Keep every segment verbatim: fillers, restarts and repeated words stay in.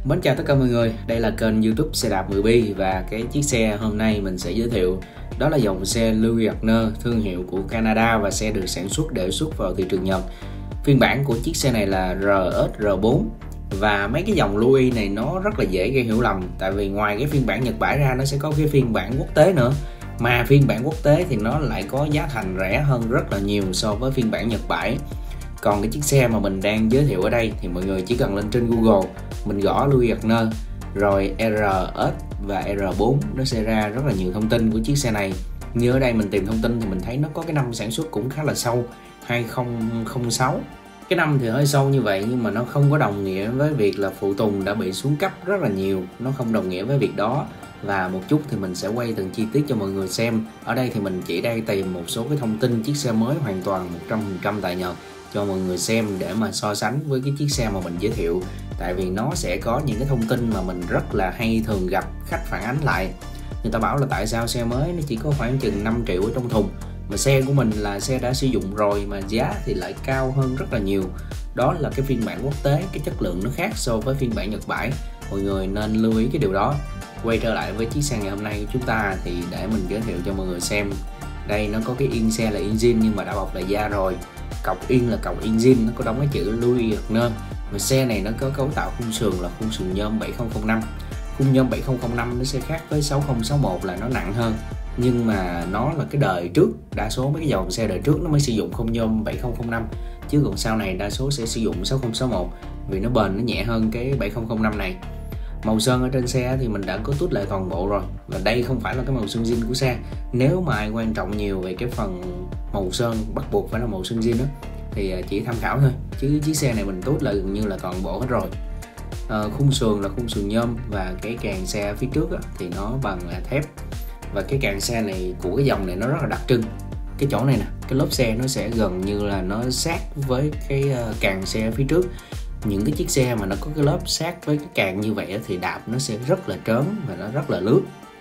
Mến chào tất cả mọi người, đây là kênh YouTube xe đạp mười bi và cái chiếc xe hôm nay mình sẽ giới thiệu đó là dòng xe Louis Wagner, thương hiệu của Canada và xe được sản xuất để xuất vào thị trường Nhật. Phiên bản của chiếc xe này là rờ ét rờ bốn và mấy cái dòng Louis này nó rất là dễ gây hiểu lầm, tại vì ngoài cái phiên bản Nhật bãi ra nó sẽ có cái phiên bản quốc tế nữa, mà phiên bản quốc tế thì nó lại có giá thành rẻ hơn rất là nhiều so với phiên bản Nhật bãi. Còn cái chiếc xe mà mình đang giới thiệu ở đây thì mọi người chỉ cần lên trên Google mình gõ Louis Wagner rồi rờ ét và rờ bốn, nó sẽ ra rất là nhiều thông tin của chiếc xe này. Như ở đây mình tìm thông tin thì mình thấy nó có cái năm sản xuất cũng khá là sâu, hai không không sáu. Cái năm thì hơi sâu như vậy nhưng mà nó không có đồng nghĩa với việc là phụ tùng đã bị xuống cấp rất là nhiều, nó không đồng nghĩa với việc đó. Và một chút thì mình sẽ quay từng chi tiết cho mọi người xem. Ở đây thì mình chỉ đang tìm một số cái thông tin chiếc xe mới hoàn toàn một trăm phần trăm tại Nhật cho mọi người xem để mà so sánh với cái chiếc xe mà mình giới thiệu. Tại vì nó sẽ có những cái thông tin mà mình rất là hay thường gặp khách phản ánh lại. Người ta bảo là tại sao xe mới nó chỉ có khoảng chừng năm triệu ở trong thùng, mà xe của mình là xe đã sử dụng rồi mà giá thì lại cao hơn rất là nhiều. Đó là cái phiên bản quốc tế, cái chất lượng nó khác so với phiên bản Nhật bãi. Mọi người nên lưu ý cái điều đó. Quay trở lại với chiếc xe ngày hôm nay của chúng ta thì để mình giới thiệu cho mọi người xem. Đây nó có cái yên xe là yên zin nhưng mà đã bọc lại da rồi. Cọc yên là cọc yên zin, nó có đóng cái chữ Louis Wagner. Và xe này nó có cấu tạo khung sườn là khung sườn nhôm bảy không không năm. Khung nhôm bảy không không năm nó sẽ khác với sáu không sáu một là nó nặng hơn. Nhưng mà nó là cái đời trước, đa số mấy cái dòng xe đời trước nó mới sử dụng khung nhôm bảy không không năm. Chứ còn sau này đa số sẽ sử dụng sáu không sáu một vì nó bền, nó nhẹ hơn cái bảy không không năm này. Màu sơn ở trên xe thì mình đã có tút lại toàn bộ rồi, và đây không phải là cái màu sơn zin của xe. Nếu mà ai quan trọng nhiều về cái phần màu sơn bắt buộc phải là màu sơn zin đó thì chỉ tham khảo thôi, chứ chiếc xe này mình tút lại gần như là toàn bộ hết rồi. À, khung sườn là khung sườn nhôm và cái càng xe phía trước á, thì nó bằng là thép. Và cái càng xe này của cái dòng này nó rất là đặc trưng. Cái chỗ này nè, cái lốp xe nó sẽ gần như là nó sát với cái càng xe phía trước. Những cái chiếc xe mà nó có cái lớp sát với cái càng như vậy thì đạp nó sẽ rất là trớn và nó rất là lướt.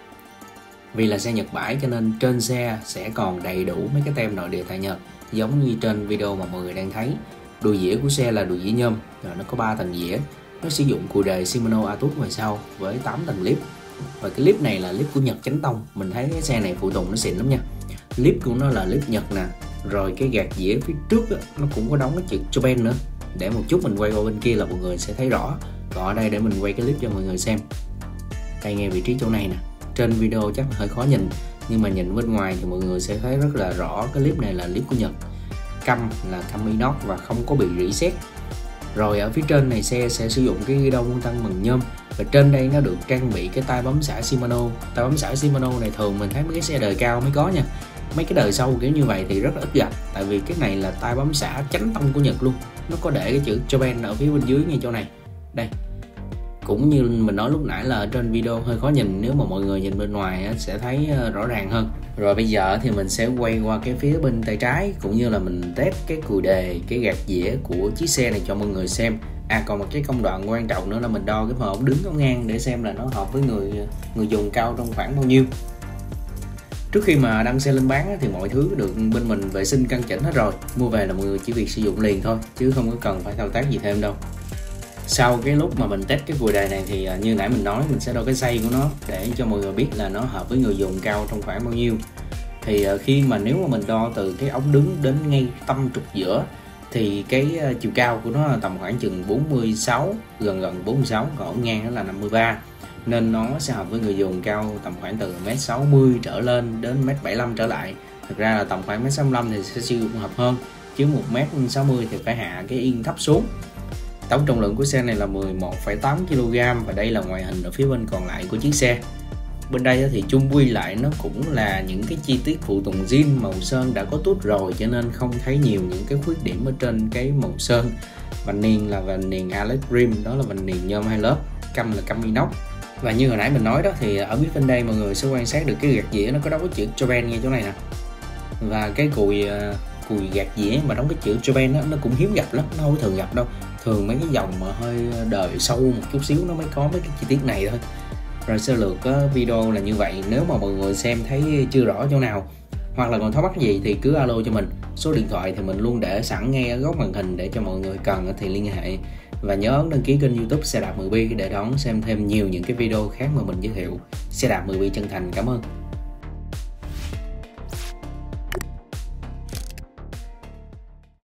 Vì là xe Nhật bãi cho nên trên xe sẽ còn đầy đủ mấy cái tem nội địa tại Nhật, giống như trên video mà mọi người đang thấy. Đùi dĩa của xe là đùi dĩa nhôm, rồi nó có ba tầng dĩa. Nó sử dụng cùi đề Shimano Atus ngoài sau với tám tầng clip. Và cái clip này là clip của Nhật chánh tông. Mình thấy cái xe này phụ tùng nó xịn lắm nha. Clip của nó là clip Nhật nè. Rồi cái gạt dĩa phía trước đó, nó cũng có đóng cái chữ Japan nữa. Để một chút mình quay qua bên kia là mọi người sẽ thấy rõ. Còn ở đây để mình quay cái clip cho mọi người xem. Đây ngay vị trí chỗ này nè. Trên video chắc là hơi khó nhìn, nhưng mà nhìn bên ngoài thì mọi người sẽ thấy rất là rõ cái clip này là clip của Nhật. Căm là căm inox và không có bị rỉ sét. Rồi ở phía trên này xe sẽ sử dụng cái ghi đông tăng bằng nhôm. Và trên đây nó được trang bị cái tay bấm xả Shimano. Tay bấm xả Shimano này thường mình thấy mấy cái xe đời cao mới có nha. Mấy cái đời sau kiểu như vậy thì rất là ít gặp, tại vì cái này là tay bấm xả chánh tông của Nhật luôn. Nó có để cái chữ Japan ở phía bên dưới ngay chỗ này. Đây. Cũng như mình nói lúc nãy là ở trên video hơi khó nhìn, nếu mà mọi người nhìn bên ngoài sẽ thấy rõ ràng hơn. Rồi bây giờ thì mình sẽ quay qua cái phía bên tay trái, cũng như là mình test cái cùi đề, cái gạt dĩa của chiếc xe này cho mọi người xem. À, còn một cái công đoạn quan trọng nữa là mình đo cái phần ống đứng ống ngang để xem là nó hợp với người người dùng cao trong khoảng bao nhiêu. Trước khi mà đăng xe lên bán thì mọi thứ được bên mình vệ sinh căn chỉnh hết rồi. Mua về là mọi người chỉ việc sử dụng liền thôi, chứ không có cần phải thao tác gì thêm đâu. Sau cái lúc mà mình test cái cùi đề này thì như nãy mình nói, mình sẽ đo cái size của nó để cho mọi người biết là nó hợp với người dùng cao trong khoảng bao nhiêu. Thì khi mà nếu mà mình đo từ cái ống đứng đến ngay tâm trục giữa thì cái chiều cao của nó là tầm khoảng chừng bốn mươi sáu, gần gần bốn mươi sáu, còn ống ngang nó là năm mươi ba. Nên nó sẽ hợp với người dùng cao tầm khoảng từ mét sáu mươi trở lên đến mét bảy mươi lăm trở lại. Thực ra là tầm khoảng mét sáu mươi lăm thì sẽ sử dụng hợp hơn, chứ một mét sáu mươi thì phải hạ cái yên thấp xuống. Tổng trọng lượng của xe này là mười một phẩy tám ki lô gam và đây là ngoại hình ở phía bên còn lại của chiếc xe. Bên đây thì chung quy lại nó cũng là những cái chi tiết phụ tùng zin, màu sơn đã có tút rồi cho nên không thấy nhiều những cái khuyết điểm ở trên cái màu sơn. Vành niền là vành niền Alex Rim, đó là vành niền nhôm hai lớp, căm là căm inox. Và như hồi nãy mình nói đó thì ở phía bên đây mọi người sẽ quan sát được cái gạt dĩa nó có đóng cái chữ Japan ngay chỗ này nè. Và cái cùi cùi gạt dĩa mà đóng cái chữ Japan đó, nó cũng hiếm gặp lắm, nó không thường gặp đâu. Thường mấy cái dòng mà hơi đời sâu một chút xíu nó mới có mấy cái chi tiết này thôi. Rồi sơ lược video là như vậy. Nếu mà mọi người xem thấy chưa rõ chỗ nào hoặc là còn thắc mắc gì thì cứ alo cho mình. Số điện thoại thì mình luôn để sẵn ngay ở góc màn hình để cho mọi người cần thì liên hệ. Và nhớ ấn đăng ký kênh YouTube Xe đạp mười bi để đón xem thêm nhiều những cái video khác mà mình giới thiệu. Xe đạp mười bi chân thành cảm ơn.